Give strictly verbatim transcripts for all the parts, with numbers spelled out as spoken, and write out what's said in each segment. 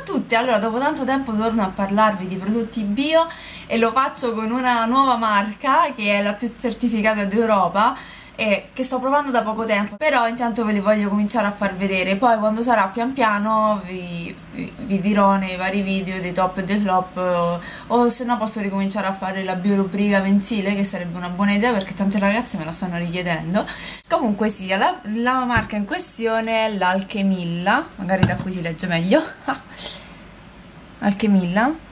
a tutti, allora dopo tanto tempo torno a parlarvi di prodotti bio e lo faccio con una nuova marca che è la più certificata d'Europa e che sto provando da poco tempo, però intanto ve li voglio cominciare a far vedere, poi quando sarà pian piano vi, vi, vi dirò nei vari video dei top e dei flop, o, o se no posso ricominciare a fare la bio rubrica mensile, che sarebbe una buona idea perché tante ragazze me la stanno richiedendo. Comunque sia, la, la marca in questione è l'Alchemilla, magari da qui si legge meglio. Alchemilla,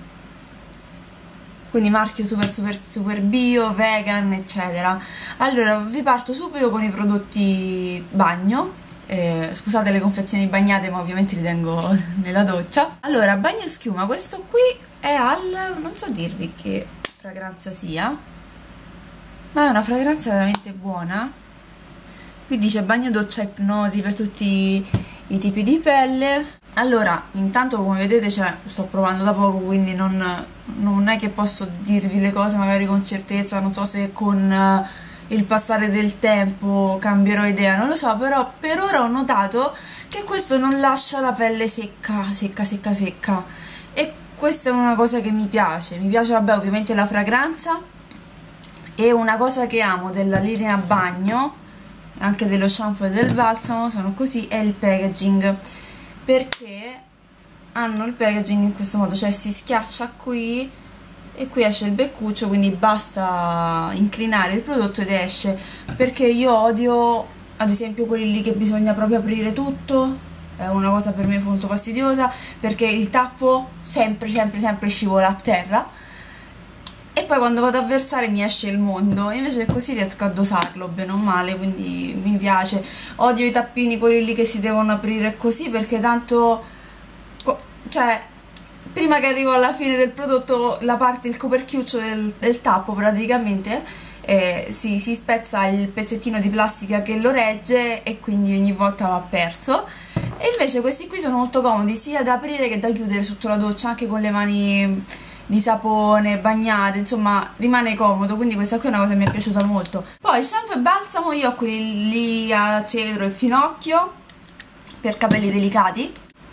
quindi marchio super super super bio, vegan, eccetera. Allora vi parto subito con i prodotti bagno, eh, scusate le confezioni bagnate ma ovviamente li tengo nella doccia. Allora, bagno schiuma, questo qui è al, non so dirvi che fragranza sia, ma è una fragranza veramente buona. Qui dice bagno doccia ipnosi per tutti i tipi di pelle. Allora, intanto come vedete, cioè, sto provando da poco, quindi non, non è che posso dirvi le cose magari con certezza, non so se con uh, il passare del tempo cambierò idea, non lo so, però per ora ho notato che questo non lascia la pelle secca, secca, secca, secca, e questa è una cosa che mi piace, mi piace, vabbè, ovviamente la fragranza, e una cosa che amo della linea bagno, anche dello shampoo e del balsamo, sono così, è il packaging, perché hanno il packaging in questo modo, cioè si schiaccia qui e qui esce il beccuccio, quindi basta inclinare il prodotto ed esce, perché io odio ad esempio quelli lì che bisogna proprio aprire tutto, è una cosa per me molto fastidiosa, perché il tappo sempre sempre sempre scivola a terra e poi quando vado a versare mi esce il mondo, invece così riesco a dosarlo bene o male, quindi mi piace. Odio i tappini, quelli lì che si devono aprire così, perché tanto, cioè, prima che arrivo alla fine del prodotto, la parte, il coperchiuccio del, del tappo praticamente, eh, si, si spezza il pezzettino di plastica che lo regge e quindi ogni volta va perso. E invece questi qui sono molto comodi, sia da aprire che da chiudere sotto la doccia, anche con le mani di sapone, bagnate, insomma rimane comodo, quindi questa qui è una cosa che mi è piaciuta molto. Poi shampoo e balsamo, io ho quelli lì a cedro e finocchio per capelli delicati.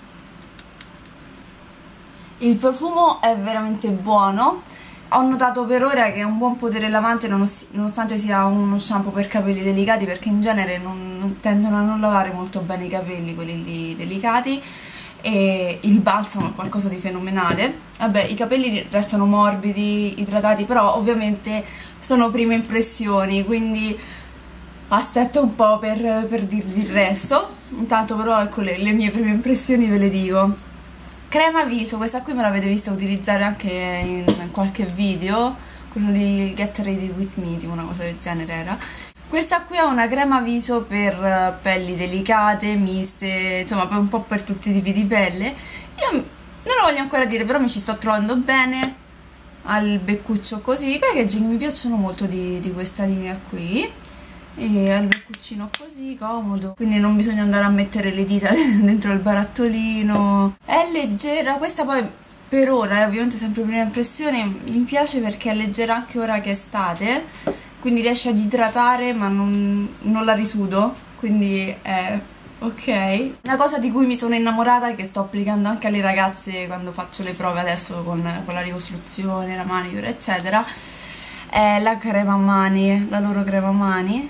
Il profumo è veramente buono, ho notato per ora che è un buon potere lavante nonostante sia uno shampoo per capelli delicati, perché in genere non, non tendono a non lavare molto bene i capelli, quelli lì delicati. E il balsamo è qualcosa di fenomenale. Vabbè, i capelli restano morbidi, idratati, però ovviamente sono prime impressioni, quindi aspetto un po' per, per dirvi il resto. Intanto però ecco le, le mie prime impressioni ve le dico. Crema viso, questa qui me l'avete vista utilizzare anche in qualche video, quello di Get Ready With Me, tipo una cosa del genere era. Questa qui è una crema viso per pelli delicate, miste, insomma un po' per tutti i tipi di pelle. Io non lo voglio ancora dire, però mi ci sto trovando bene al beccuccio così. I packaging mi piacciono molto di, di questa linea qui, e al beccuccino così, comodo, quindi non bisogna andare a mettere le dita dentro il barattolino. È leggera, questa poi per ora, eh, ovviamente sempre prima impressione, mi piace perché è leggera anche ora che è estate, quindi riesce ad idratare ma non, non la risudo, quindi è ok. Una cosa di cui mi sono innamorata e che sto applicando anche alle ragazze quando faccio le prove adesso con, con la ricostruzione, la manicure eccetera, è la crema mani, la loro crema mani.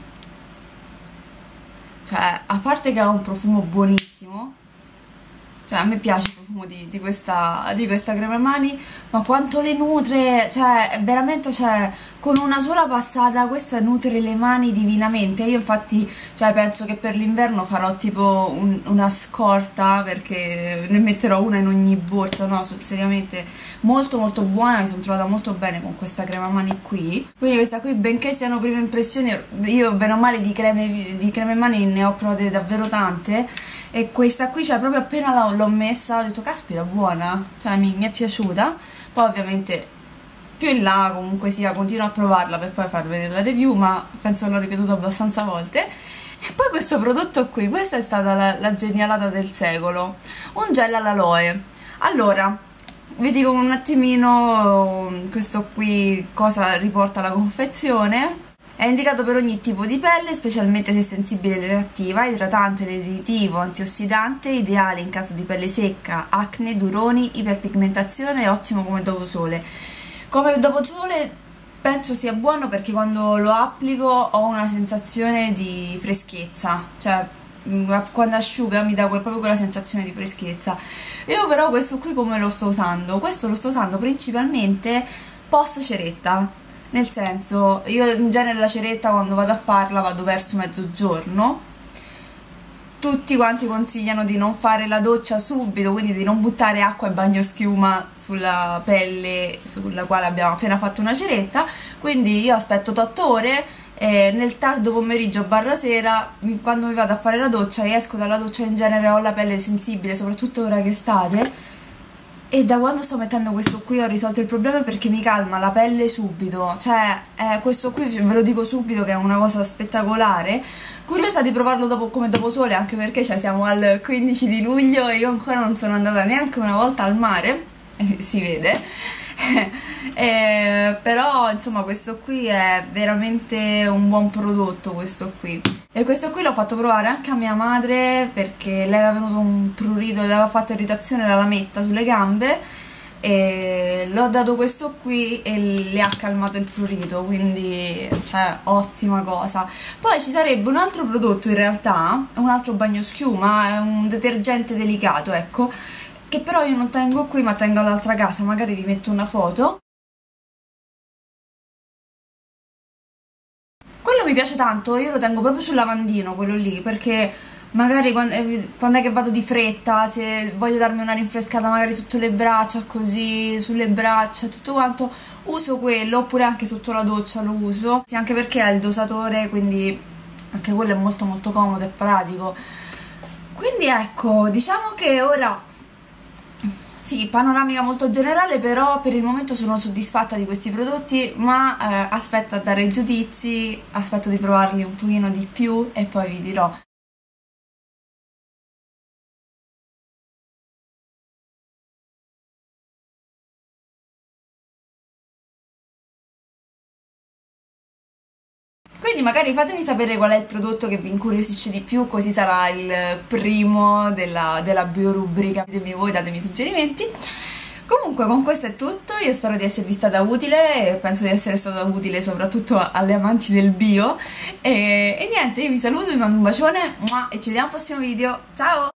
Cioè, a parte che ha un profumo buonissimo, cioè a me piace il profumo di, di, questa, di questa crema mani, ma quanto le nutre, cioè veramente, cioè con una sola passata questa nutre le mani divinamente. Io infatti, cioè penso che per l'inverno farò tipo un, una scorta, perché ne metterò una in ogni borsa, no, seriamente molto molto buona, mi sono trovata molto bene con questa crema mani qui. Quindi questa qui, benché siano prime impressioni, io bene o male di creme, di creme mani ne ho provate davvero tante, e questa qui, cioè proprio appena l'ho messa ho detto caspita, buona, cioè mi, mi è piaciuta. Poi ovviamente più in là comunque sia continuo a provarla per poi far vedere la review, ma penso che l'ho ripetuto abbastanza volte. E poi questo prodotto qui, questa è stata la, la genialata del secolo, un gel all'aloe. Allora vi dico un attimino questo qui cosa riporta la confezione. È indicato per ogni tipo di pelle, specialmente se sensibile e reattiva, idratante, lenitivo, antiossidante, ideale in caso di pelle secca, acne, duroni, iperpigmentazione e ottimo come doposole. Come doposole penso sia buono perché quando lo applico ho una sensazione di freschezza, cioè quando asciuga mi dà proprio quella sensazione di freschezza. Io però questo qui come lo sto usando? Questo lo sto usando principalmente post ceretta. Nel senso, io in genere la ceretta quando vado a farla vado verso mezzogiorno. Tutti quanti consigliano di non fare la doccia subito, quindi di non buttare acqua e bagnoschiuma sulla pelle sulla quale abbiamo appena fatto una ceretta. Quindi io aspetto otto ore e nel tardo pomeriggio barra sera, quando mi vado a fare la doccia e esco dalla doccia, in genere ho la pelle sensibile, soprattutto ora che è estate. E da quando sto mettendo questo qui ho risolto il problema perché mi calma la pelle subito, cioè eh, questo qui ve lo dico subito che è una cosa spettacolare. Curiosa di provarlo dopo, come doposole, anche perché cioè, siamo al quindici di luglio e io ancora non sono andata neanche una volta al mare, eh, si vede. eh, però insomma questo qui è veramente un buon prodotto, questo qui. E questo qui l'ho fatto provare anche a mia madre perché lei era venuto un prurito, le aveva fatto irritazione alla lametta sulle gambe e l'ho dato questo qui e le ha calmato il prurito, quindi cioè ottima cosa. Poi ci sarebbe un altro prodotto in realtà, un altro bagnoschiuma, è un detergente delicato, ecco, che però io non tengo qui ma tengo all'altra casa, magari vi metto una foto. Quello mi piace tanto, io lo tengo proprio sul lavandino, quello lì, perché magari quando, eh, quando è che vado di fretta, se voglio darmi una rinfrescata magari sotto le braccia, così, sulle braccia, tutto quanto, uso quello, oppure anche sotto la doccia lo uso, sì, anche perché ha il dosatore, quindi anche quello è molto molto comodo e pratico. Quindi ecco, diciamo che ora... Sì, panoramica molto generale, però per il momento sono soddisfatta di questi prodotti, ma eh, aspetto a dare i giudizi, aspetto di provarli un pochino di più e poi vi dirò. Quindi magari fatemi sapere qual è il prodotto che vi incuriosisce di più, così sarà il primo della, della biorubrica. Ditemi voi, datemi suggerimenti. Comunque con questo è tutto, io spero di esservi stata utile e penso di essere stata utile soprattutto alle amanti del bio e, e niente, io vi saluto, vi mando un bacione e ci vediamo al prossimo video, ciao!